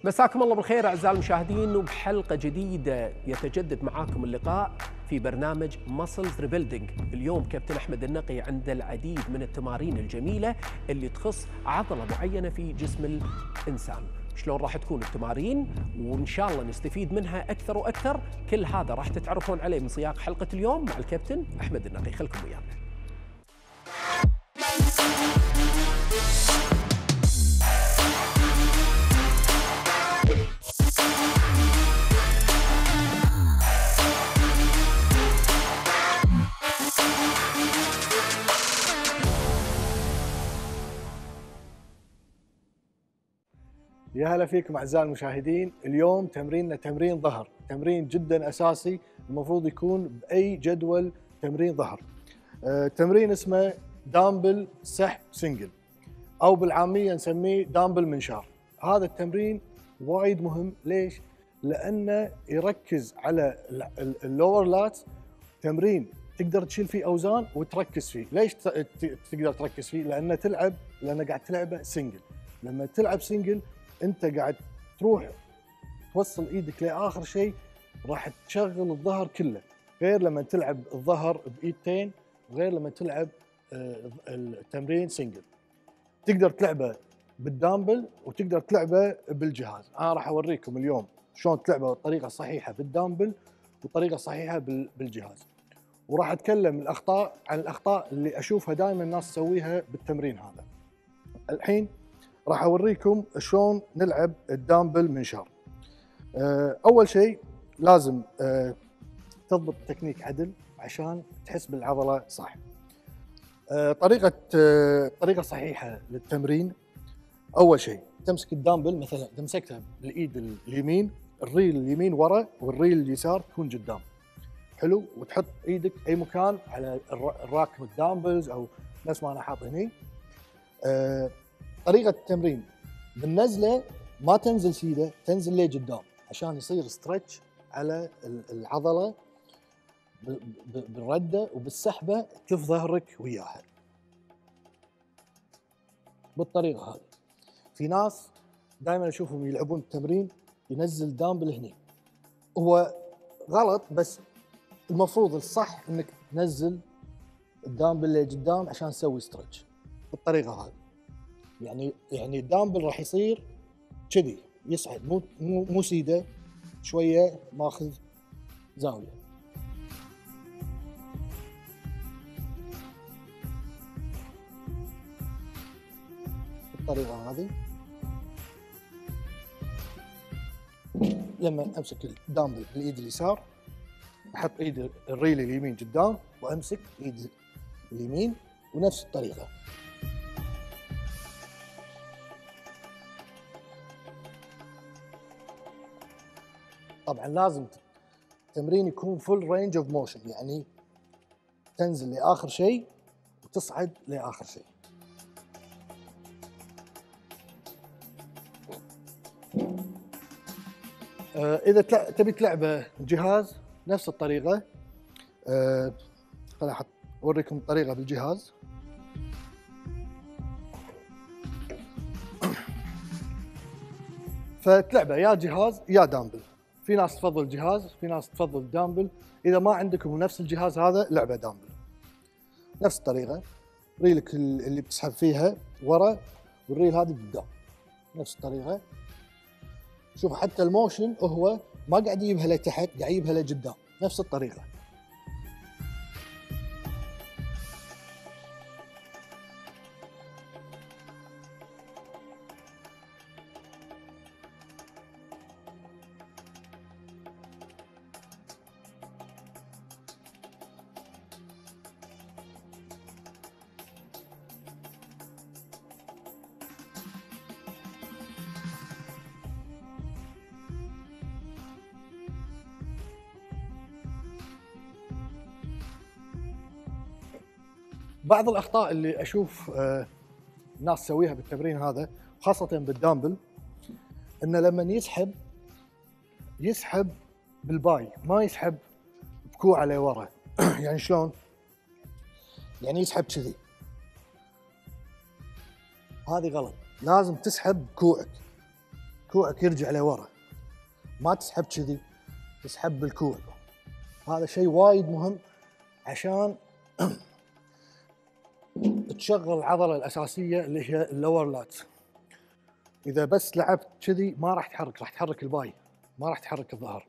مساكم الله بالخير أعزائي المشاهدين، وبحلقة جديدة يتجدد معاكم اللقاء في برنامج ماسلز ريبيلدينج. اليوم كابتن أحمد النقي عنده العديد من التمارين الجميلة اللي تخص عضلة معينة في جسم الإنسان. شلون راح تكون التمارين وإن شاء الله نستفيد منها أكثر وأكثر، كل هذا راح تتعرفون عليه من سياق حلقة اليوم مع الكابتن أحمد النقي. خلكم ويانا. يا هلا فيكم اعزائي المشاهدين. اليوم تمريننا تمرين ظهر، تمرين جدا اساسي المفروض يكون باي جدول تمرين ظهر. تمرين اسمه دامبل سحب سنجل، او بالعاميه نسميه دامبل منشار. هذا التمرين وايد مهم. ليش؟ لانه يركز على اللور لات، تمرين تقدر تشيل فيه اوزان وتركز فيه. ليش تقدر تركز فيه؟ لانه قاعد تلعبه سنجل. لما تلعب سنجل انت قاعد تروح توصل ايدك لاخر شيء، راح تشغل الظهر كله، غير لما تلعب الظهر بايدتين، وغير لما تلعب التمرين سنجل. تقدر تلعبه بالدامبل وتقدر تلعبه بالجهاز. انا راح اوريكم اليوم شلون تلعبه بالطريقه الصحيحه بالدامبل والطريقه الصحيحه بالجهاز. وراح اتكلم عن الاخطاء اللي اشوفها دائما الناس تسويها بالتمرين هذا. الحين راح اوريكم شلون نلعب الدامبل منشار. اول شيء لازم تضبط التكنيك عدل عشان تحس بالعضله صح. طريقه صحيحه للتمرين، اول شيء تمسك الدامبل مثلا تمسكتها بالايد اليمين، الريل اليمين ورا والريل اليسار تكون قدام. حلو. وتحط ايدك اي مكان على الراك الدامبلز او نفس ما انا حاط هني. طريقة التمرين بالنزلة ما تنزل سيدة، تنزل ليه قدام عشان يصير ستريتش على العضلة بالردة، وبالسحبة كف ظهرك وياها بالطريقة هذه. في ناس دائما اشوفهم يلعبون التمرين ينزل دامبل هني، هو غلط، بس المفروض الصح انك تنزل الدامبل لقدام عشان تسوي ستريتش بالطريقة هذه. يعني الدامبل راح يصير كذي يصعد، مو سيده، شويه ماخذ زاويه بالطريقه هذه. لما امسك الدامبل بالايد اليسار احط ايد الريل اليمين قدام وامسك ايد اليمين، ونفس الطريقه. طبعا لازم التمرين يكون فول رينج اوف موشن، يعني تنزل لاخر شيء وتصعد لاخر شيء. اذا تبي تلعبه جهاز نفس الطريقه. خليني اوريكم الطريقه بالجهاز. فتلعبه يا جهاز يا دامبل. في ناس تفضل جهاز، في ناس تفضل دامبل. اذا ما عندكم نفس الجهاز هذا لعبه دامبل نفس الطريقه. ريلك اللي بتسحب فيها ورا والريل هذه قدام نفس الطريقه. شوف حتى الموشن هو ما قاعد يجيبها لتحت، قاعد يجيبها لقدام نفس الطريقه. بعض الاخطاء اللي اشوف الناس تسويها بالتمرين هذا خاصه بالدامبل، انه لما يسحب بالباي، ما يسحب بكوعه لورا. يعني شلون؟ يعني يسحب كذي، هذه غلط. لازم تسحب كوعك يرجع لورا، ما تسحب كذي، تسحب بالكوع. هذا شيء وايد مهم عشان تشغل العضله الاساسيه اللي هي اللور لات. اذا بس لعبت كذي ما راح تحرك، راح تحرك الباي، ما راح تحرك الظهر.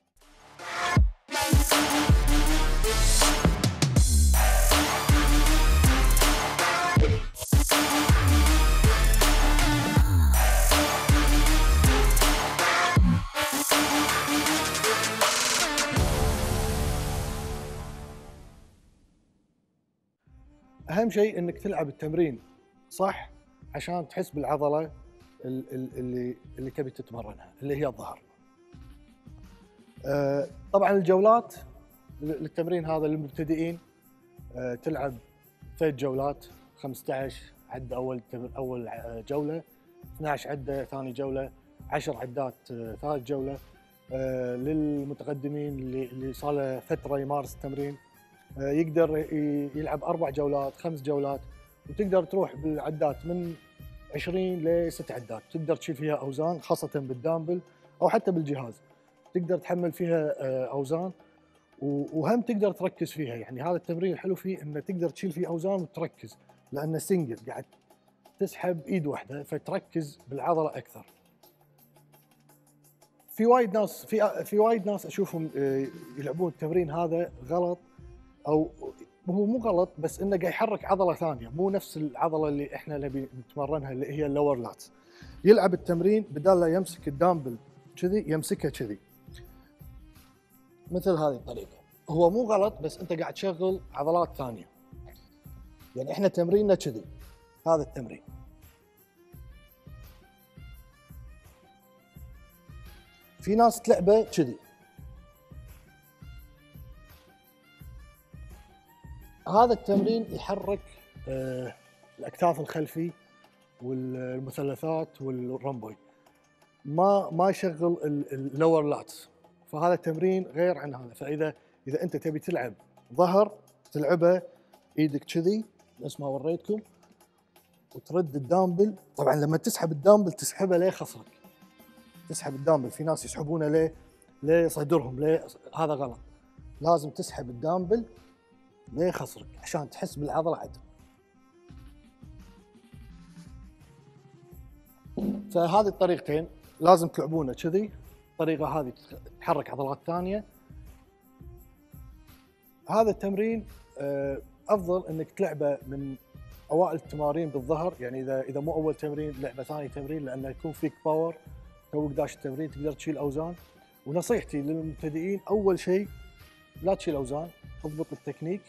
اهم شيء انك تلعب التمرين صح عشان تحس بالعضله اللي تبي تتمرنها اللي هي الظهر. طبعا الجولات للتمرين هذا للمبتدئين تلعب 3 جولات، 15 عده اول جوله، 12 عده ثاني جوله، 10 عدات ثالث جوله. للمتقدمين اللي صار له فتره يمارس التمرين يقدر يلعب 4 جولات 5 جولات، وتقدر تروح بالعدات من 20 ل 6 عدات، تقدر تشيل فيها اوزان خاصه بالدامبل او حتى بالجهاز، تقدر تحمل فيها اوزان وهم تقدر تركز فيها. يعني هذا التمرين الحلو فيه انه تقدر تشيل فيه اوزان وتركز، لانه سنجل قاعد تسحب ايد واحده فتركز بالعضله اكثر. في وايد ناس اشوفهم يلعبون التمرين هذا غلط، او هو مو غلط بس انه قاعد يحرك عضله ثانيه مو نفس العضله اللي احنا نبي نتمرنها اللي هي اللور لاتس. يلعب التمرين بدال لا يمسك الدامبل كذي يمسكها كذي مثل هذه الطريقه. هو مو غلط بس انت قاعد تشغل عضلات ثانيه. يعني احنا تمريننا كذي، هذا التمرين في ناس تلعبه كذي. هذا التمرين يحرك الاكتاف الخلفي والمثلثات والرمبوي، ما يشغل اللور لاتس. فهذا التمرين غير عن هذا. فاذا انت تبي تلعب ظهر تلعبه ايدك كذي نفس ما وريتكم، وترد الدامبل. طبعا لما تسحب الدامبل تسحبه ليه خصرك، تسحب الدامبل في ناس يسحبونه ليه صدرهم، هذا غلط. لازم تسحب الدامبل ليه خصرك عشان تحس بالعضله عدل. فهذه الطريقتين لازم تلعبونه كذي، الطريقه هذه تحرك عضلات ثانيه. هذا التمرين افضل انك تلعبه من اوائل التمارين بالظهر. يعني اذا مو اول تمرين لعبه ثاني تمرين، لانه يكون فيك باور توك داش التمرين تقدر تشيل اوزان. ونصيحتي للمبتدئين اول شيء لا تشيل اوزان، اضبط التكنيك.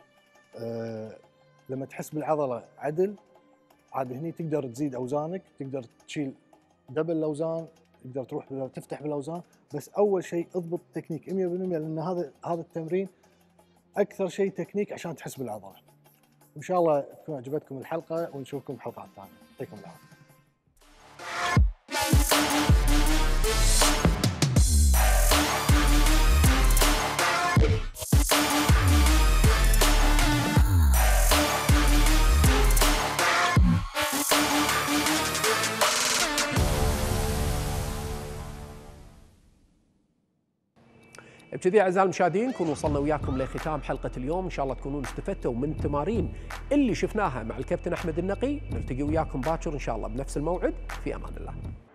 لما تحس بالعضله عدل عاد هني تقدر تزيد اوزانك، تقدر تشيل دبل الاوزان، تقدر تروح تفتح بالاوزان. بس اول شيء اضبط التكنيك 100%، لان هذا التمرين اكثر شيء تكنيك عشان تحس بالعضله. وان شاء الله تكون عجبتكم الحلقه، ونشوفكم بحلقات ثانيه. يعطيكم العافيه. بكذي اعزائي المشاهدين نكون وصلنا وياكم لختام حلقه اليوم. ان شاء الله تكونون استفدتوا من التمارين اللي شفناها مع الكابتن احمد النقي. نلتقي وياكم باكر ان شاء الله بنفس الموعد. في امان الله.